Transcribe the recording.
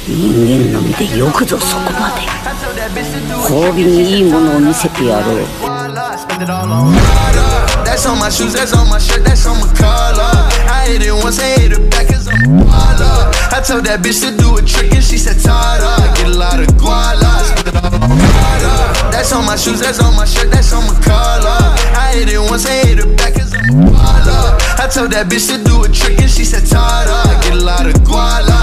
人間のみでよくぞそこまで。褒美にいいものを見せてやろう。That's on my shoes, that's on my shirt, that's on my collar. I hit it once, I hit it back cause I'm a baller. I told that bitch to do a trick and she said tada. Get a lot of guala, spend it all on my. That's on my shoes, that's on my shirt, that's on my collar. I hit it once, I hit it back cause I'm a baller. I told that bitch to do a trick and she said tada. Get a lot of guala.